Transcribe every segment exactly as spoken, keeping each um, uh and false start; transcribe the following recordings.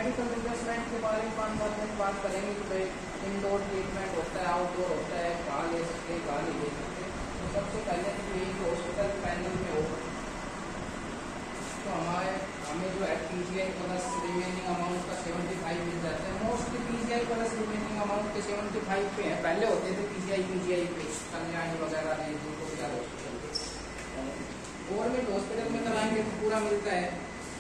Medical replacement के बारे में पाँच बात में बात करेंगे कि भाई इंडोर ट्रीटमेंट होता है, आउटडोर होता है, कहाँ ले सकते हैं, कहाँ नहीं ले सकते। तो सबसे पहले तो यही हॉस्पिटल पैनल में हो तो हमारे हमें जो है पीजीआई प्लस रिमेनिंग अमाउंट का सेवेंटी फाइव मिल जाता है। Mostly PGI plus remaining amount के सेवेंटी फाइव पे है। पहले होते थे पीजीआई पीजीआई पे कल्याणी वगैरह नहीं, जिनको हॉस्पिटल गवर्नमेंट हॉस्पिटल में कराएंगे तो पूरा मिलता है।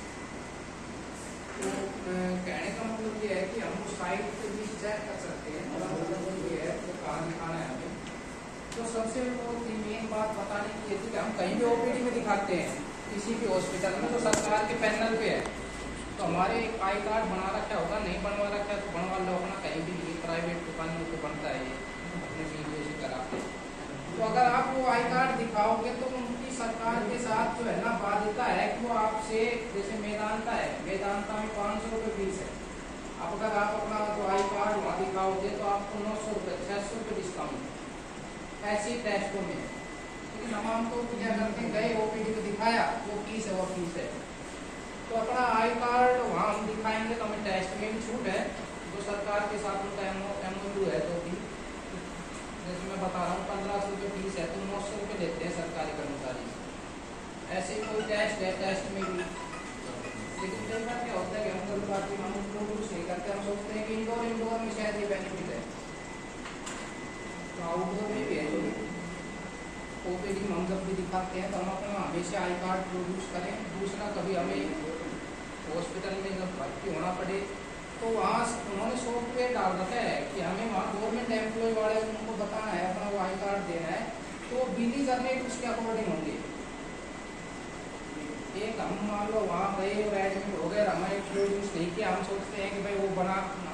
तो कहने का मतलब ये है कि हम उस साइट पे भी चेक कर सकते हैं, मतलब ये है तो कहाँ दिखाना है हमें। तो सबसे वो मेन बात बताने की थी कि हम कहीं भी ओपीडी में दिखाते हैं किसी भी हॉस्पिटल में तो सरकार के पैनल पे है, तो हमारे एक आई कार्ड बना रखा होगा, नहीं बनवा रखा है तो बनवा लो अपना, कहीं भी प्राइवेट दुकानों पे बनता है ये अपने वीडियो से करा। तो अगर आप वो आई कार्ड दिखाओगे तो उनकी सरकार के साथ जो है ना बाध्यता है कि वो आपसे, जैसे मेदांता है, वेदांता में पाँच सौ रुपये फीस है। अब अगर आप अपना जो आई कार्ड वहाँ दिखाओगे तो आपको नौ सौ रुपये छः सौ रुपये डिस्काउंट ऐसी टेस्टों में। लेकिन हम आमतौर पर क्या करते हैं, गए ओपीडी में दिखाया वो फीस है वो फीस है, तो अपना आई कार्ड वहाँ हम दिखाएंगे तो हमें टेस्ट में भी छूट है, जो सरकार के साथ उनका एमओयू है। तो भी जैसे मैं बता रहा हूँ पंद्रह सौ रुपये फीस है तो नौ सौ रुपये देते हैं सरकारी कर्मचारी। ऐसे कोई टेस्ट है, टेस्ट में भी लेकिन कई बार क्या होता है कि हम कभी बात हम उसको कुछ नहीं करते, हम सोचते हैं कि इंडोर इंडोर में शायद ये बेनिफिट है, तो आउटडोर में भी है। तो ओपीडी में हम जब भी दिखाते हैं तो हम अपना हमेशा आई कार्ड प्रोड्यूस करें। दूसरा, कभी हमें हॉस्पिटल में जब भर्ती होना पड़े तो वहाँ उन्होंने सॉफ्टवेयर डाल रखा है कि हमें वहाँ गवर्नमेंट एम्प्लॉय वाले उनको बताना है, अपना वो आई कार्ड देना है, तो बिली करने उसके अकॉर्डिंग होंगे। एक हम मान लो वहाँ गए और एडमिट हो गए, हमें प्रोड्यूस नहीं किया, हम सोचते हैं कि भाई वो बना